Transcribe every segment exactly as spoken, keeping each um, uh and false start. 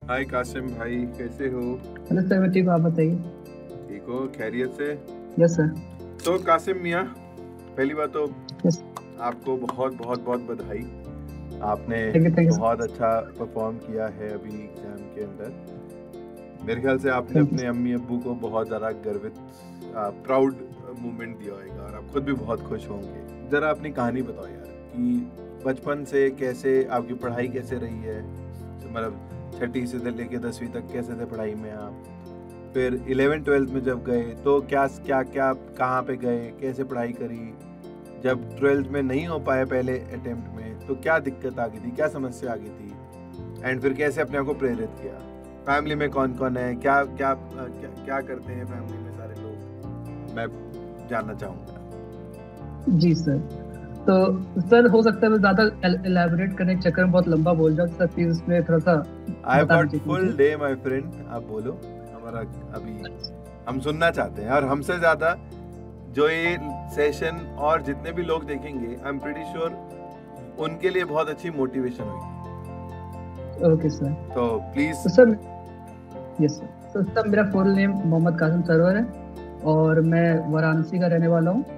हाय कासिम भाई, कैसे हो? हेलो सर, मैं ठीक हूँ। आप बताइए। ठीक हो? खैरियत से? Yes sir. तो कासिम मियाँ, पहली बात तो यस। आपको बहुत बहुत बहुत बधाई। आपने थैंक यू, थैंक यू बहुत सर। अच्छा परफॉर्म किया है अभी एग्जाम के अंदर। मेरे ख्याल से आपने थैंक यू अपने सर। अम्मी अब्बू को बहुत ज़्यादा गर्वित, प्राउड मोमेंट दिया होगा और आप खुद भी बहुत खुश होंगे। ज़रा अपनी कहानी बताओ यार, कि बचपन से कैसे आपकी पढ़ाई कैसे रही है, मतलब छठी से लेके दसवीं तक कैसे थे पढ़ाई में आप, फिर इलेवन ट्वेल्थ में जब गए तो क्या क्या क्या कहाँ पे गए, कैसे पढ़ाई करी, जब ट्वेल्थ में नहीं हो पाए पहले अटेम्प्ट में तो क्या दिक्कत आ गई थी, क्या समस्या आ गई थी, एंड फिर कैसे अपने आप को प्रेरित किया। फैमिली में कौन कौन है, क्या क्या क्या, क्या करते हैं फैमिली में सारे लोग, मैं जानना चाहूँगा। जी सर। तो सर, हो सकता है मैं ज़्यादा एलैबोरेट करने के चक्कर में बहुत लंबा बोल जाऊँ, तो सर प्लीज़ उसमें थोड़ा सा आई बता गॉट दीजिए फुल मुझे। डे माय फ्रेंड, आप बोलो। हमारा अभी हम सुनना चाहते हैं, और हमसे ज़्यादा जो ये सेशन और जितने भी लोग देखेंगे, आई एम प्रीटी श्योर उनके लिए बहुत अच्छी मोटिवेशन होगी। Okay sir. तो प्लीज। तो सर, यस सर। तो सर, मेरा फुल नेम मोहम्मद कासिम सरवर है और मैं वाराणसी का रहने वाला हूँ।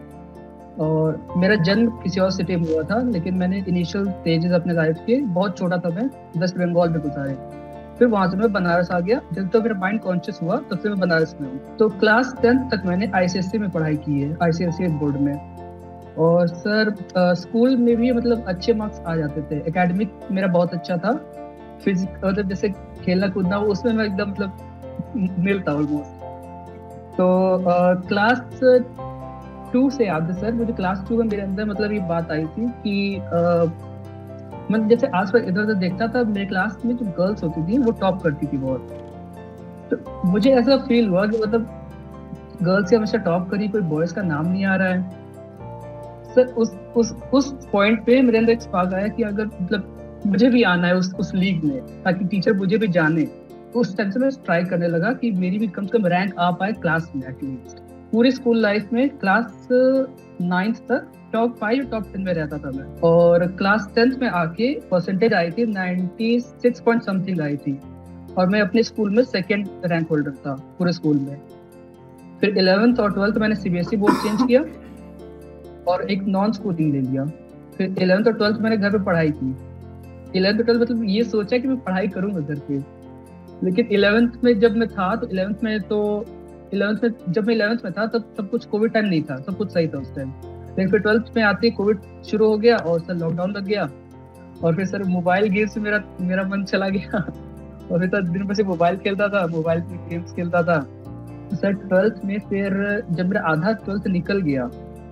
और मेरा जन्म किसी और सिटी में हुआ था, लेकिन मैंने इनिशियल स्टेजेस अपने लाइफ के, बहुत छोटा था मैं, वेस्ट बंगाल में गुजारे। फिर वहां से मैं बनारस आ गया। जब तक मेरा माइंड कॉन्शियस हुआ तब से मैं बनारस में हूँ। तो क्लास टेंथ तक मैंने आईसीएससी में पढ़ाई की है, आईसीएससी बोर्ड में। और सर, अ, स्कूल में भी मतलब अच्छे मार्क्स आ जाते थे। एकेडमिक मेरा बहुत अच्छा था। फिजिक मतलब जैसे खेलना कूदना, वो उसमें मैं एकदम मतलब मिल था ऑलमोस्ट। तो क्लास टू से याद है सर, मुझे क्लास टू में मेरे अंदर मतलब ये बात आई थी कि अ, मैं जैसे आस पास इधर उधर देखता था, मेरे क्लास में जो गर्ल्स होती थी वो टॉप करती थी बहुत। तो मुझे ऐसा फील हुआ कि मतलब गर्ल्स से हमेशा टॉप करी, कोई बॉयज का नाम नहीं आ रहा है। सर, उस उस उस पॉइंट पे मेरे अंदर एक स्पार्क आया कि अगर मतलब मुझे भी आना है उस उस लीग में, ताकि टीचर मुझे भी जाने। तो उस टाइम से मैं ट्राई करने लगा कि मेरी भी कम से कम रैंक आ पाए क्लास में एटलीस्ट। पूरी स्कूल लाइफ में क्लास नाइन्थ तक टॉप फाइव टॉप टेन में रहता था मैं। और क्लास टेंथ में आके परसेंटेज आई थी नाइन्टी सिक्स पॉइंट समथिंग आई थी। और मैं अपने स्कूल में सेकेंड रैंक होल्डर था पूरे स्कूल में। फिर इलेवेंथ और ट्वेल्थ मैंने सीबीएसई बोर्ड चेंज किया और एक नॉन स्कूलिंग ले लिया। फिर इलेवेंथ और ट्वेल्थ मैंने घर पे पढ़ाई की। इलेवेंथ और ट्वेल्थ मतलब ये सोचा कि मैं पढ़ाई करूंगा घर पे। लेकिन इलेवेंथ में जब मैं था तो इलेवेंथ में तो इलेवेंथ में जब मैं इलेवेंथ में था तब सब कुछ कोविड टाइम नहीं था, सब कुछ सही था उस टाइम। लेकिन फिर ट्वेल्थ में आते ही कोविड शुरू हो गया और सर लॉकडाउन लग गया। और फिर सर मोबाइल गेम्स में मेरा मेरा मन चला गया। और फिर सर दिन भर से मोबाइल खेलता था, मोबाइल में गेम्स खेलता था। तो सर ट्वेल्थ में फिर जब मेरा आधा ट्वेल्थ निकल गया,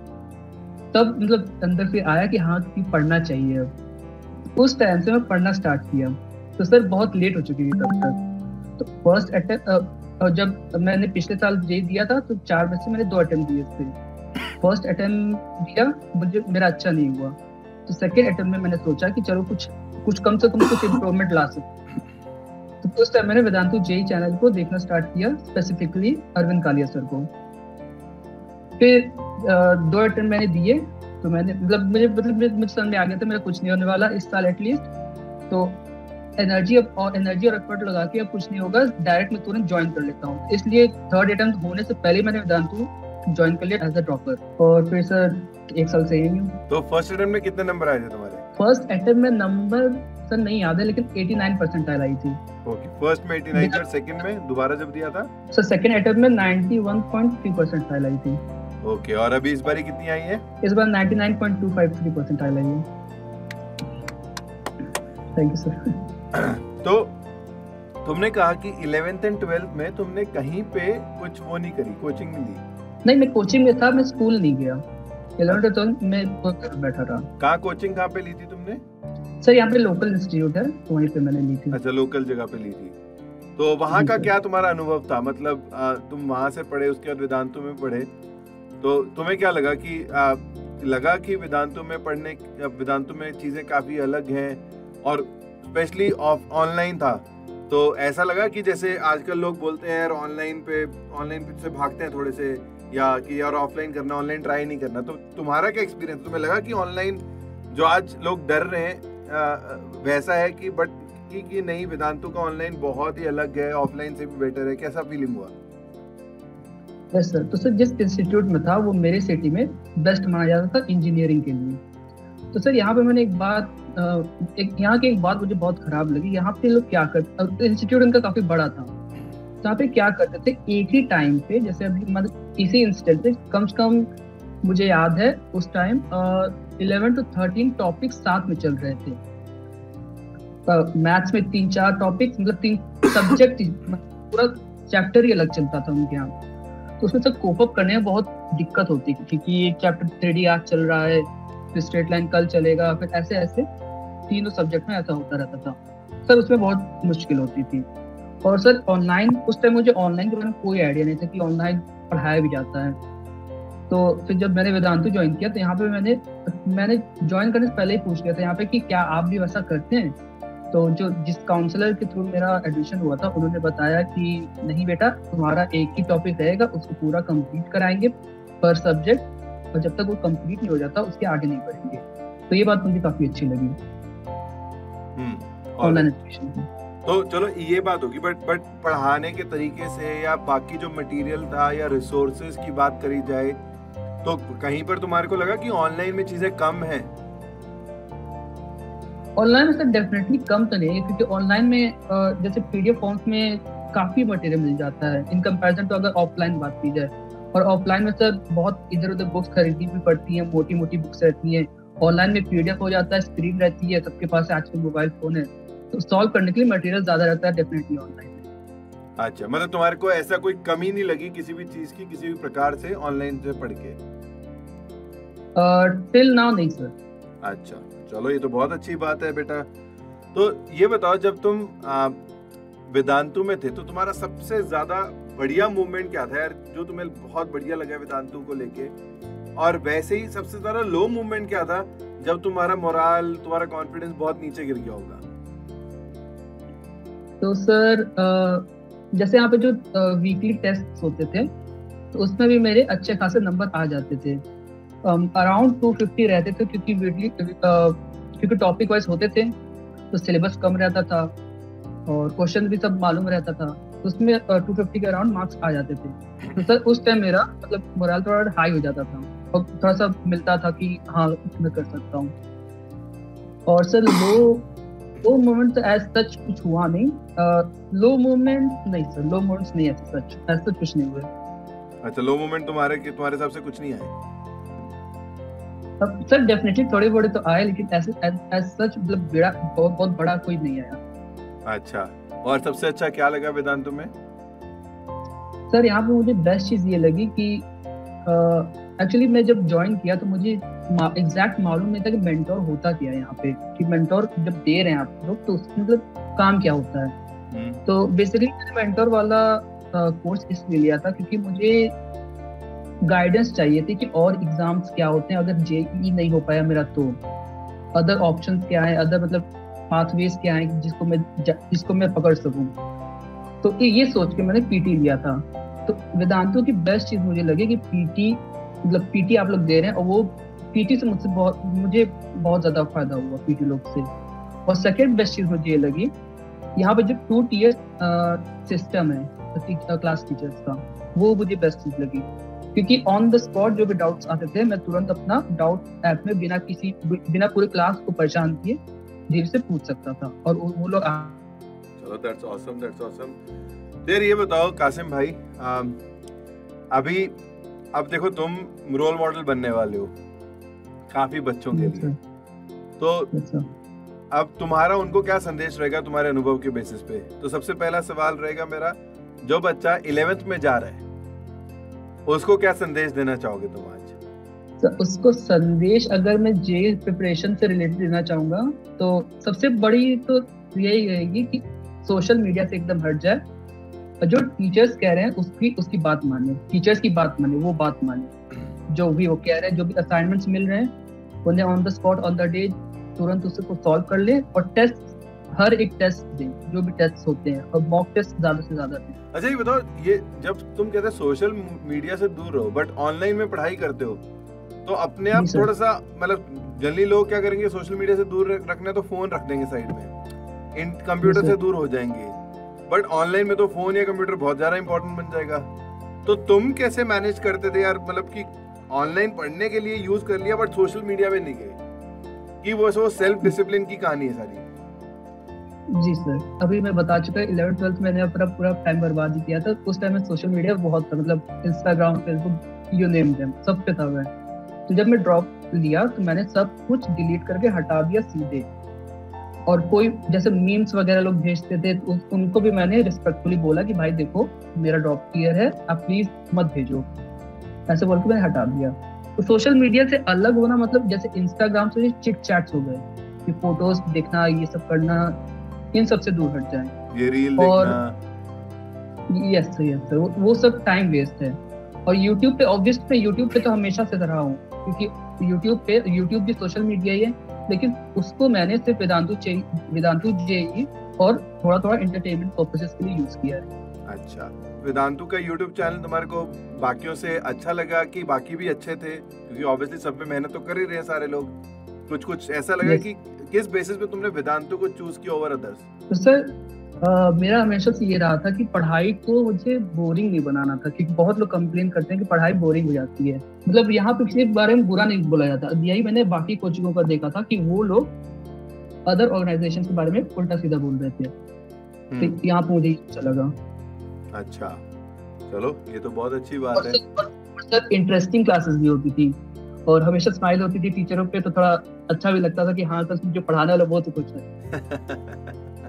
तब मतलब अंदर से आया कि हाँ, कि पढ़ना चाहिए अब। उस टाइम से मैं पढ़ना स्टार्ट किया। तो सर बहुत लेट हो चुकी थी तब तक। तो फर्स्ट अटेम्प्ट, और जब मैंने पिछले साल जे दिया था तो चार में से मैंने दो अटेम्प्ट दिए थे। फर्स्ट अटेम्प्ट दिया, मुझे मेरा अच्छा नहीं हुआ। तो सेकेंड अटेम्प्ट में मैंने सोचा कि चलो कुछ कुछ कम से कम कुछ इम्प्रूवमेंट ला सकते। तो उस टाइम मैंने वेदांतु जेई चैनल को देखना स्टार्ट किया, स्पेसिफिकली अरविंद कालिया सर को। फिर दो अटेम्प्ट मैंने दिए। तो मैंने मतलब मुझे मतलब मुझे समझ में आ गया था मेरा कुछ नहीं होने वाला इस साल एटलीस्ट। तो एनर्जी और एनर्जी और एफर्ट लगा के अब कुछ नहीं होगा, डायरेक्ट मैं तुरंत ज्वाइन कर लेता हूँ। इसलिए थर्ड अटेम्प्ट होने से पहले मैंने वेदांतु ज्वाइन कर लिया एज अ ड्रॉपर। और फिर सर एक साल से यही हूँ। तो फर्स्ट अटेम्प्ट में कितने नंबर आए थे तुम्हारे? फर्स्ट अटेम्प्ट में नंबर सर नहीं याद है, लेकिन नवासी परसेंटाइल आई थी। ओके, फर्स्ट में नवासी और सेकंड में दोबारा जब दिया था? सर सेकंड अटेम्प्ट में इक्यानवे पॉइंट तीन परसेंटाइल आई थी। ओके, और अभी इस बारी कितनी आई है? इस बार निन्यानवे पॉइंट दो पाँच तीन परसेंटाइल आई है। Thank you sir. तो तुमने कहा कि इलेवेंथ एंड ट्वेल्थ में तुमने कहीं पे कुछ वो नहीं करी, कोचिंग नहीं ली? नहीं, मैं कोचिंग में था, मैं स्कूल नहीं गया। इलेवेंथ और ट्वेल्थ में बैठा रहा। कहाँ कोचिंग कहाँ पे ली थी तुमने? सर यहाँ पे लोकल इंस्टीट्यूट है, तो वहीं पे मैंने ली थी। अच्छा, लोकल जगह पे ली थी। तो वहाँ का क्या तुम्हारा अनुभव था? मतलब आ, तुम वहाँ से पढ़े, उसके बाद वेदांतु में पढ़े, तो तुम्हें क्या लगा कि आ, लगा कि वेदांतु में पढ़ने वेदांतु में चीज़ें काफ़ी अलग हैं, और स्पेशली ऑफ ऑनलाइन था, तो ऐसा लगा कि जैसे आजकल लोग बोलते हैं यार ऑनलाइन पे ऑनलाइन पे से भागते हैं थोड़े से, या कि यार ऑफलाइन करना, ऑनलाइन ट्राई नहीं करना, तो तुम्हारा क्या एक्सपीरियंस? तुम्हें लगा कि ऑनलाइन जो आज लोग डर रहे हैं आ, वैसा है कि बट की कि नहीं वेदांतु का ऑनलाइन बहुत ही अलग है, ऑफलाइन से भी बेटर है, कैसा फीलिंग हुआ? यस सर, तो सर जिस इंस्टीट्यूट में था वो मेरे सिटी में बेस्ट माना जाता था इंजीनियरिंग के लिए। तो सर यहाँ पे मैंने एक बात एक यहाँ की एक बात मुझे बहुत खराब लगी। यहाँ पे लोग क्या करते, इंस्टीट्यूट उनका काफी बड़ा था, तो यहाँ पे क्या करते थे एक ही टाइम पे, जैसे अभी मतलब इसी इंस्टेंट पे कम से कम मुझे याद है उस time eleven to thirteen topic साथ में चल रहे थे। मैथ्स में तीन चार टॉपिक, मतलब तीन सब्जेक्ट, पूरा चैप्टर ही अलग चलता था उनके यहाँ। तो उसमें सब कोप अप करने में बहुत दिक्कत होती थी, क्योंकि ये चैप्टर थ्री डी आज चल रहा है, फिर स्ट्रेट लाइन कल चलेगा, फिर ऐसे ऐसे तीनों सब्जेक्ट में ऐसा होता रहता था सर। उसमें बहुत मुश्किल होती थी। और सर ऑनलाइन, उस टाइम मुझे ऑनलाइन के बारे में कोई आइडिया नहीं था कि ऑनलाइन पढ़ाया भी जाता है। तो फिर जब मैंने वेदांतु ज्वाइन किया तो यहाँ पे मैंने मैंने ज्वाइन करने से पहले ही पूछ लिया था यहाँ पे कि क्या आप भी वैसा करते हैं। तो जो जिस काउंसलर के थ्रू मेरा एडमिशन हुआ था उन्होंने बताया कि नहीं बेटा, तुम्हारा एक ही टॉपिक रहेगा, उसको पूरा कंप्लीट कराएंगे पर सब्जेक्ट, और जब तक वो कंप्लीट नहीं हो जाता उसके आगे नहीं बढ़ेंगे। तो ये बात मुझे काफी अच्छी लगी ऑनलाइन एजुकेशन की। तो चलो ये बात होगी, बट बट पढ़ाने के तरीके से या बाकी जो मटेरियल था या रिसोर्सेज की बात करी जाए तो कहीं पर तुम्हारे को लगा कि ऑनलाइन में चीजें कम हैं? ऑनलाइन में सर डेफिनेटली कम तो नहीं है, क्योंकि ऑनलाइन में जैसे पीडीएफ फॉर्म्स में काफी मटेरियल मिल जाता है इन कंपैरिजन टू अगर ऑफलाइन बात की जाए। और ऑफलाइन में सर बहुत इधर उधर बुक्स खरीदनी भी पड़ती है, मोटी मोटी बुक्स रहती हैं। ऑनलाइन में पीडीएफ हो जाता है, स्क्रीन रहती है, सबके पास आजकल मोबाइल फोन है, तो सॉल्व करने के लिए मटेरियल ज्यादा रहता है डेफिनेटली ऑनलाइन में। अच्छा, मतलब तुम्हारे को ऐसा कोई कमी नहीं लगी किसी भी चीज की, किसी भी प्रकार से ऑनलाइन से पढ़ के? टिल नाउ नहीं सर। अच्छा, चलो ये तो बहुत अच्छी बात है बेटा। तो ये बताओ, जब तुम वेदांतु में थे तो तुम्हारा सबसे ज्यादा बढ़िया मूवमेंट क्या था यार, जो तुम्हें बहुत बढ़िया लगा वेदांतु को लेके? और वैसे ही सबसे ज्यादा लो मूवमेंट क्या था जब तुम्हारा मोराल, तुम्हारा कॉन्फिडेंस बहुत नीचे गिर गया होगा? तो सर जैसे यहाँ पे जो वीकली टेस्ट होते थे तो उसमें भी मेरे अच्छे खासे नंबर आ जाते थे, अराउंड टू फिफ्टी रहते थे, क्योंकि वीकली क्योंकि टॉपिक वाइज होते थे तो सिलेबस कम रहता था और क्वेश्चन भी सब मालूम रहता था, तो उसमें टू फिफ्टी के अराउंड मार्क्स आ जाते थे। तो सर उस टाइम मेरा मतलब मोरल थोड़ा हाई हो जाता था और थोड़ा सा मिलता था कि हाँ मैं कर सकता हूँ। और sir low low moment as such कुछ हुआ नहीं, लो मोमेंट नहीं सर, लो मोमेंट्स नहीं ऐसे सच ऐसा सच कुछ नहीं हुए। अच्छा, लो मोमेंट तुम्हारे के तुम्हारे हिसाब से कुछ नहीं आए? अब सर डेफिनेटली थोड़े बड़े तो आए, लेकिन ऐसे एज सच मतलब बड़ा बहुत बहुत बड़ा कोई नहीं आया। अच्छा, और सबसे अच्छा क्या लगा वेदांतु में? सर यहाँ पे मुझे बेस्ट चीज ये लगी कि एक्चुअली uh, मैं जब ज्वाइन किया तो मुझे एग्जैक्ट मालूम नहीं था कि मेंटोर होता क्या है यहाँ पे, कि मेंटोर जब दे रहे हैं आप लोग तो उसका मतलब काम क्या होता है। तो बेसिकली मैंने मेंटोर वाला कोर्स uh, इसलिए लिया था क्योंकि मुझे गाइडेंस चाहिए थी कि और एग्जाम्स क्या होते हैं, अगर जेईई नहीं हो पाया मेरा तो अदर ऑप्शंस क्या है, अदर मतलब पाथवेज क्या है जिसको मैं जिसको मैं पकड़ सकूं। तो ये सोच के मैंने पीटी लिया था। तो वेदांतु की बेस्ट चीज मुझे लगी कि पीटी मतलब पीटी आप लोग दे रहे हैं, और वो पीटी से मुझसे बहुत मुझे बहुत ज्यादा फायदा हुआ पीटी लोग से। और सेकेंड बेस्ट चीज मुझे ये लगी, यहाँ पे जो टू टीयर सिस्टम है क्लास टीचर्स का, वो मुझे बेस्ट चीज लगी, क्योंकि ऑन द स्पॉट जो भी डाउट्स आते थे मैं तुरंत अपना डाउट ऐप में बिना किसी बिना पूरे क्लास को परेशान किए धीरे से पूछ सकता था और वो लोग। चलो दैट्स ऑसम, दैट्स ऑसम। फिर ये बताओ कासिम भाई, आ, अभी अब देखो तुम रोल मॉडल बनने वाले हो काफी बच्चों के लिए, तो अब तुम्हारा उनको क्या संदेश रहेगा तुम्हारे अनुभव के बेसिस पे? तो सबसे पहला सवाल रहेगा मेरा, जो बच्चा इलेवेंथ में जा रहा है उसको क्या संदेश देना चाहोगे तुम आज? तो उसको संदेश अगर मैं जे प्रिपरेशन से रिलेटेड देना चाहूंगा तो सबसे बड़ी तो यही रहेगी कि सोशल मीडिया से एकदम हट जाए और जो टीचर्स कह रहे हैं उसकी उसकी बात माने, टीचर्स की बात माने, वो बात माने, जो भी वो कह रहे हैं, जो भी असाइनमेंट्स मिल रहे हैं उन्हें on the spot on the day तुरंत उसको सॉल्व कर ले, और टेस्ट हर एक टेस्ट दें, जो भी टेस्ट होते हैं, और मॉक टेस्ट ज्यादा से ज्यादा दें। अच्छा ये बताओ, ये जब तुम कहते हैं सोशल मीडिया से दूर रहो बट ऑनलाइन में पढ़ाई करते हो तो अपने आप थोड़ा सा मतलब जनरली लोग क्या करेंगे, सोशल मीडिया से दूर रखना है तो फोन रख देंगे साइड में, इन कंप्यूटर Yes, से sir. दूर हो जाएंगे, बट ऑनलाइन में तो फोन या कंप्यूटर बहुत ज्यादा इंपॉर्टेंट बन जाएगा। तो तुम कैसे मैनेज करते थे यार, मतलब कि ऑनलाइन पढ़ने के लिए यूज कर लिया बट सोशल मीडिया में नहीं गए, कि वो वो सेल्फ डिसिप्लिन की कहानी है सारी। जी सर, अभी मैं बता चुका इलेवेंथ ट्वेल्थ मैंने अपना पूरा टाइम बर्बाद ही किया था। उस टाइम में सोशल मीडिया बहुत था, मतलब Instagram, Facebook, you name them, सब पे था मैं। तो जब मैं ड्रॉप लिया तो मैंने सब कुछ डिलीट करके हटा दिया सीधे। और कोई जैसे मीम्स वगैरह लोग भेजते थे तो उनको भी मैंने रिस्पेक्टफुली बोला कि भाई देखो मेरा ड्रॉप क्लियर है, आप प्लीज मत भेजो, ऐसे बोल के मैंने हटा दिया। तो सोशल मीडिया से अलग होना मतलब जैसे इंस्टाग्राम से चिट चैट्स हो गए कि फोटोज देखना, ये सब करना, इन सब से दूर हट जाए। ये रील और देखना, यस सर, यस सर, वो सब टाइम वेस्ट है। और यूट्यूब पे ऑब्वियसली मैं यूट्यूब पे तो हमेशा से रहा हूँ, क्योंकि यूट्यूब पे यूट्यूब भी सोशल मीडिया ही है, लेकिन उसको मैंने सिर्फ वेदांतु वेदांतु जेई और थोड़ा थोड़ा एंटरटेनमेंट पर्पसेस के लिए यूज किया है। अच्छा, वेदांतु का यूट्यूब चैनल तुम्हारे को बाकियों से अच्छा लगा कि बाकी भी अच्छे थे? क्योंकि ऑब्वियसली सब में मेहनत तो कर ही रहे हैं सारे लोग, कुछ कुछ ऐसा लगा yes. कि किस बेसिस पे तुमने वेदांतु को चूज किया ओवर अदर्स? तो सर आ, मेरा हमेशा से ये रहा था कि पढ़ाई को मुझे बोरिंग नहीं बनाना था, क्योंकि बहुत लोग कंप्लेन करते हैं कि पढ़ाई बोरिंग हो जाती है। मतलब यहाँ पे किसी के बारे में बुरा नहीं बोला जाता, यही मैंने बाकी कोचिंगों का देखा था कि वो लोग अदर ऑर्गेनाइजेशन के बारे में उल्टा सीधा बोल रहे थे। तो यहाँ पे मुझे अच्छा लगा। अच्छा, चलो ये तो बहुत अच्छी बात है। सर इंटरेस्टिंग क्लासेस भी होती थी और हमेशा स्माइल होती थी टीचरों पे, तो थोड़ा अच्छा भी लगता था कि हाँ सर जो पढ़ाने वाला वो तो कुछ है।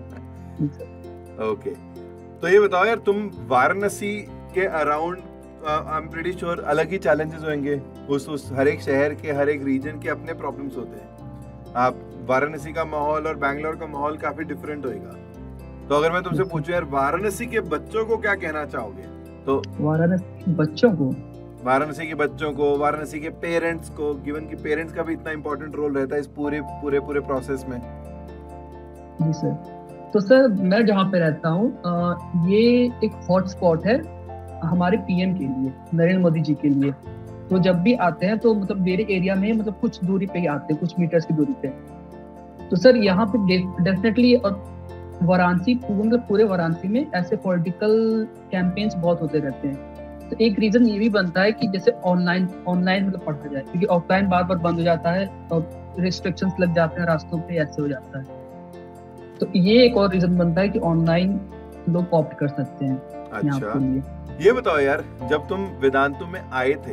ओके, तो ये बताओ यार, तुम वाराणसी के around, I am pretty sure अलग ही चैलेंजेस होंगे। उस उस हर एक शहर के, हर एक रीजन के अपने प्रॉब्लम्स होते हैं। आप वाराणसी का माहौल और बैंगलोर का माहौल काफी डिफरेंट होएगा। तो अगर मैं तुमसे पूछूं यार, वाराणसी के बच्चों को क्या कहना चाहोगे? तो वाराणसी बच्चों को वाराणसी के बच्चों को, वाराणसी के पेरेंट्स को, गिवन कि पेरेंट्स का भी इतना इंपॉर्टेंट रोल रहता है इस पूरे पूरे पूरे प्रोसेस में। जी सर, तो सर मैं जहाँ पे रहता हूँ ये एक हॉट स्पॉट है हमारे पीएम के लिए, नरेंद्र मोदी जी के लिए। तो जब भी आते हैं तो मतलब मेरे एरिया में मतलब कुछ दूरी पे ही आते हैं, कुछ मीटर्स की दूरी पे। तो सर यहाँ पे डेफिनेटली, और वाराणसी मतलब पूरे वाराणसी में ऐसे पॉलिटिकल कैंपेन्स बहुत होते रहते हैं। तो एक रीजन ये भी बनता है कि जैसे ऑनलाइन ऑनलाइन मतलब पढ़ा जाए, क्योंकि ऑफलाइन बार बार बंद हो जाता है और रिस्ट्रिक्शंस लग जाते हैं रास्तों पे, ऐसे हो जाता है। तो ये एक और रीजन बनता है कि ऑनलाइन लोग ऑप्ट कर सकते हैं। अच्छा, ये बताओ यार, जब तुम वेदांतु में आए थे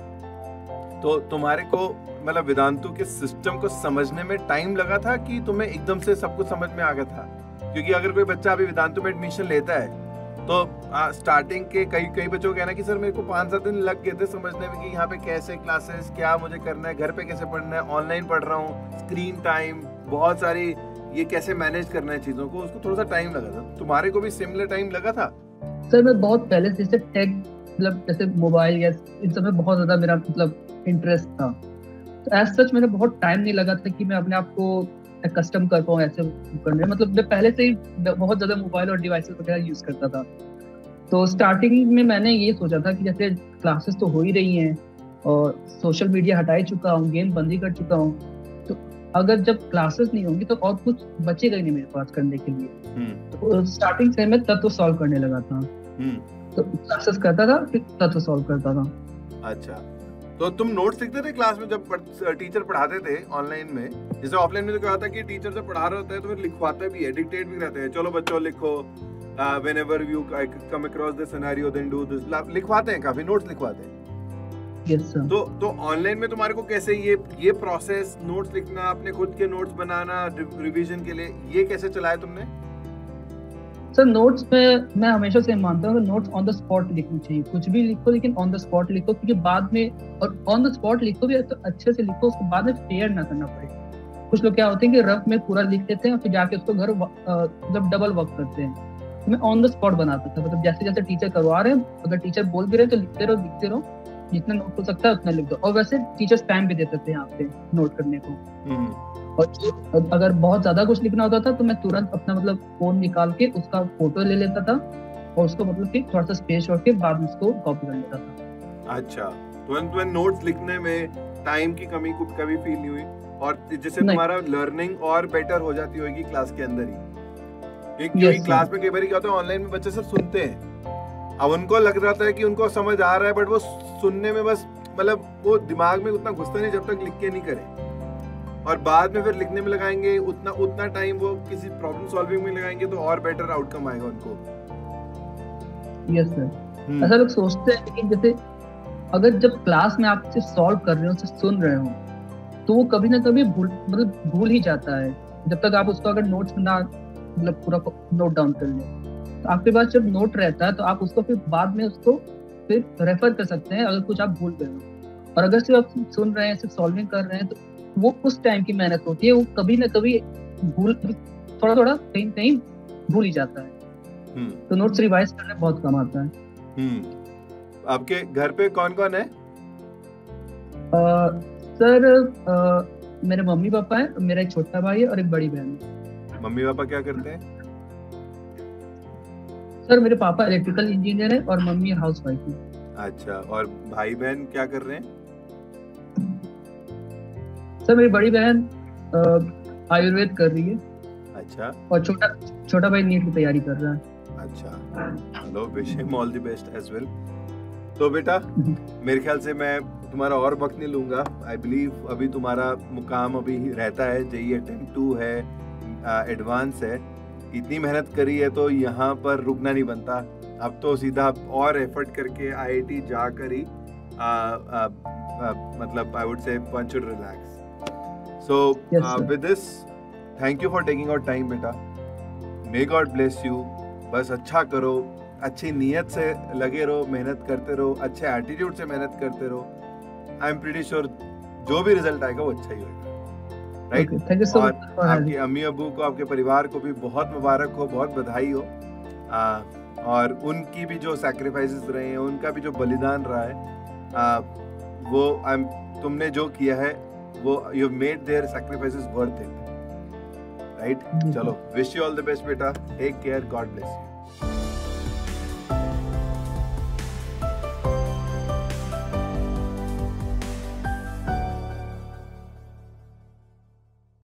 तो तुम्हारे को मतलब वेदांतु के सिस्टम को समझने में टाइम लगा था कि तुम्हें एकदम से सब कुछ समझ में आ गया था? क्योंकि अगर कोई बच्चा अभी वेदांतु में एडमिशन लेता है तो आ, स्टार्टिंग के कई कई बच्चों का कहना कि सर मेरे को पाँच सात दिन लग गए थे समझने में कि यहाँ पे कैसे क्लासेस, क्या मुझे करना है, घर पे कैसे पढ़ना है, ऑनलाइन पढ़ रहा हूँ, स्क्रीन टाइम, बहुत सारी ये कैसे मैनेज करना है चीजों को, उसको थोड़ा सा टाइम लगा था। तुम्हारे को भी सिमिलर टाइम लगा था? सर मैं बहुत पहले से जैसे टेक मतलब जैसे मोबाइल या इन सब में बहुत ज्यादा मेरा मतलब इंटरेस्ट था। तो एज सच मैंने बहुत टाइम नहीं लगा था कि मैं अपने आप को कस्टम कर पाऊँ ऐसे करने। मतलब मैं पहले से ही बहुत ज्यादा मोबाइल और डिवाइसेस वगैरह यूज करता था। तो स्टार्टिंग में मैंने ये सोचा था कि जैसे क्लासेस तो हो ही रही हैं और सोशल मीडिया हटा ही चुका हूँ, गेम बंद ही कर चुका हूँ, तो अगर जब क्लासेस नहीं होंगी तो और कुछ बचेगा ही नहीं मेरे पास करने के लिए। तो स्टार्टिंग से मैं तत्व सॉल्व करने लगा था। तो क्लासेस करता था, फिर तत्व सॉल्व करता था। अच्छा, तो तुम नोट्स लिखते थे क्लास में जब टीचर पढ़ाते थे ऑनलाइन में? जैसे ऑफलाइन में तो क्या होता है कि टीचर जब पढ़ा रहे होते हैं तो फिर लिखवाते भी है, डिक्टेट भी रहते हैं, चलो बच्चों लिखो, whenever you come across this scenario then do this, लिखवाते हैं, काफी नोट्स लिखवाते हैं। Yes sir. तो तो ऑनलाइन में तुम्हारे को कैसे ये ये प्रोसेस, नोट्स लिखना, अपने खुद के नोट्स बनाना रिवीजन के लिए, ये कैसे चलाया तुमने? सर नोट्स में मैं हमेशा से मानता हूँ कि नोट्स ऑन द स्पॉट लिखनी चाहिए। कुछ भी लिखो लेकिन ऑन द स्पॉट लिखो, क्योंकि बाद में, और ऑन द स्पॉट लिखो भी तो अच्छे से लिखो, उसको बाद में फेयर ना करना पड़े। कुछ लोग क्या होते हैं कि रफ में पूरा लिख देते हैं और फिर जाके उसको घर मतलब डबल वर्क करते हैं। तो मैं ऑन द स्पॉट बनाता था, मतलब जैसे जैसे टीचर करवा रहे हैं, अगर टीचर बोल भी रहे तो लिखते रहो लिखते रहो, जितना नोट हो सकता है उतना लिख दो। और वैसे टीचर्स टाइम भी देते थे यहाँ पे नोट करने को। और अगर बहुत ज्यादा कुछ लिखना होता था तो मैं तुरंत अपना मतलब फोन निकाल के उसका फोटो ले लेता था और उसको मतलब कि थोड़ा सा स्पेस छोड़ के बाद में उसको कॉपी कर लेता था। अच्छा, तो तुम्हें नोट्स लिखने में टाइम की कमी को कभी फील नहीं हुई? और जैसे तुम्हारा लर्निंग और बेटर हो जाती होगी क्लास के अंदर ही, एक क्योंकि Yes, sir. क्लास में कई बार क्या होता है, ऑनलाइन में बच्चे सिर्फ सुनते हैं, अब उनको लग रहा था कि उनको समझ आ रहा है, बट वो सुनने में बस मतलब वो दिमाग में उतना घुसता नहीं जब तक लिख के नहीं करे, और बाद में फिर लिखने में लगाएंगे उतना उतना टाइम वो किसी प्रॉब्लम सॉल्विंग में लगाएंगे तो और बेटर आउटकम आएगा उनको। Yes sir. हम्म, ऐसा लोग सोचते हैं कि जैसे अगर जब क्लास में आप सिर्फ सॉल्व कर रहे हो, सिर्फ सुन रहे हो, तो वो कभी ना कभी भूल मतलब भूल ही जाता है, जब तक आप उसको अगर नोट्स ना मतलब पूरा नोट डाउन कर ले। तो आपके पास जब नोट रहता है तो आप उसको फिर बाद में उसको फिर रेफर कर सकते हैं अगर कुछ आप भूल गए हो। और अगर सिर्फ आप सुन रहे हैं, सिर्फ सॉल्विंग कर रहे हैं, तो वो उस टाइम की मेहनत होती है, वो कभी ना कभी भूल थोड़ा थोड़ा कहीं कहीं भूल ही जाता है। हम्म, तो नोट्स रिवाइज करने बहुत कम आता है। हम्म। आपके घर पे कौन कौन है? अ, सर अ, मेरे मम्मी पापा है, मेरा एक छोटा भाई है और एक बड़ी बहन है। मम्मी पापा क्या करते हैं? सर मेरे पापा इलेक्ट्रिकल इंजीनियर है और मम्मी हाउस वाइफ है। अच्छा, और भाई बहन क्या कर रहे हैं? सर मेरी बड़ी बहन अ, आयुर्वेद कर रही है अच्छा और छोटा छोटा भाई नीट की तैयारी कर रहा है। अच्छा, hello, wish him all the best as well. तो बेटा, मेरे ख्याल से मैं तुम्हारा और वक्त नहीं लूंगा। आई बिलीव अभी तुम्हारा मुकाम अभी रहता है, जेई अटेम्प्ट टू है, एडवांस है, इतनी मेहनत करी है तो यहाँ पर रुकना नहीं बनता। अब तो सीधा और एफर्ट करके आईआईटी जाकर ही आ, आ, आ, मतलब I would say one should relax. So with this, thank you for taking our time बेटा। May God bless you. बस अच्छा करो, अच्छी नीयत से लगे रहो, मेहनत करते रहो, अच्छे एटीट्यूड से मेहनत करते रहो। आई एम प्रीटी श्योर जो भी रिजल्ट आएगा वो अच्छा ही होगा, राइट? थैंक यू सो और मच फॉर आपके अम्मी अबू को, आपके परिवार को भी बहुत मुबारक हो, बहुत बधाई हो। आ, और उनकी भी जो सैक्रिफाइसेस रहे हैं, उनका भी जो बलिदान रहा है, आ, वो आई तुमने जो किया है वो you made their sacrifices worth it, right? चलो, wish you all the best बेटा, take care, God bless you.